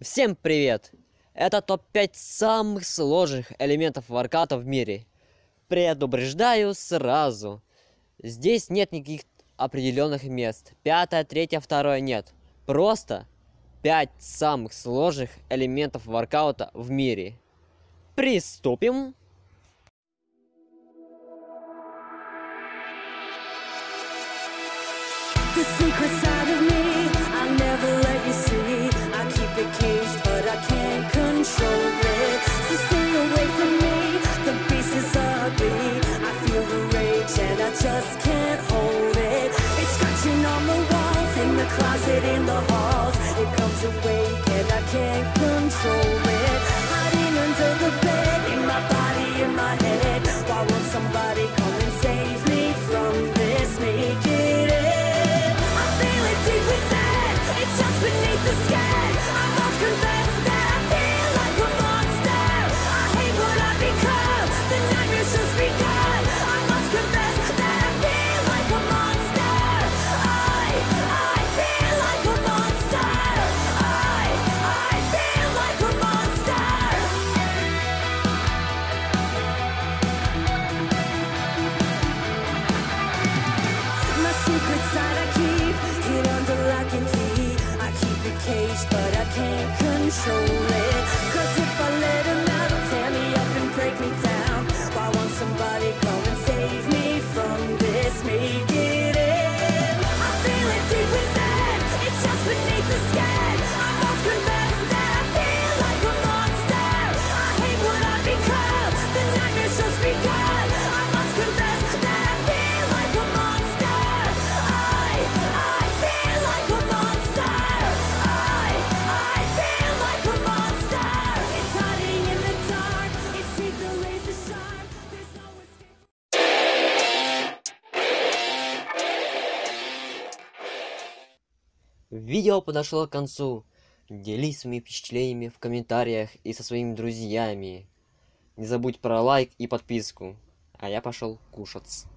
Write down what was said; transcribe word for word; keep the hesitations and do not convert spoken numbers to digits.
Всем привет! Это топ пять самых сложных элементов воркаута в мире. Предупреждаю сразу. Здесь нет никаких определенных мест. Пятое, третье, второе нет. Просто пять самых сложных элементов воркаута в мире. Приступим! The secret side of me, I never let you see. I keep it caged, but I can't control it. So stay away from me, the beast is ugly. I feel the rage and I just can't hold it. It's scratching on the walls, in the closet, in the halls. It comes awake and I can't control it. Hiding under the bed, in my body, in my head. Why won't somebody come and save me from this? Make it end. Deep within, it's just beneath the skin. I must confess that I feel like a monster. I hate what I've become. The nightmare's just begun. I must confess that I feel like a monster. I, I feel like a monster. I, I feel like a monster. My secret side I keep hid under lock and key. I keep it caged, but I can't control it. Cause if I let him out, he'll tear me up and break me down. Why won't somebody come and save me from this? Make it end. I feel it deep within, it's just beneath the skin. I must confess that I feel like a monster. I hate what I've become, the nightmare's just begun. I must confess that I feel like a monster. I, I feel like a monster. I, I feel like a monster. It's hiding in the dark. Its teeth are razor sharp. There's no escape. Видео подошло к концу. Делись своими впечатлениями в комментариях и со своими друзьями. Не забудь про лайк и подписку. А я пошел кушать.